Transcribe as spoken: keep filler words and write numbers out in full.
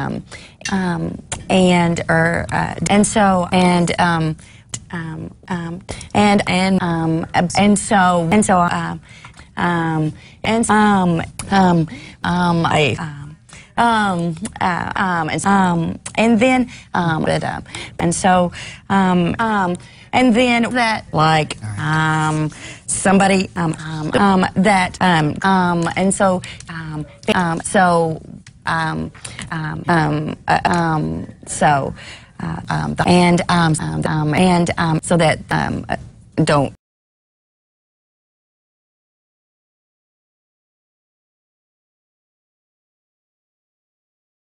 um, um, and or uh, and so and um, um, um, and and um, and so and so um, um, and um, um, um, I. Um, Um, uh, um, and, um, and then, um, but, uh, and so, um, um, and then that, like, um, somebody, um, um, um, that, um, um, and so, um, um, so, um, um, um, uh, um, so, uh, um, and, um, um, and, um, so that, um, don't.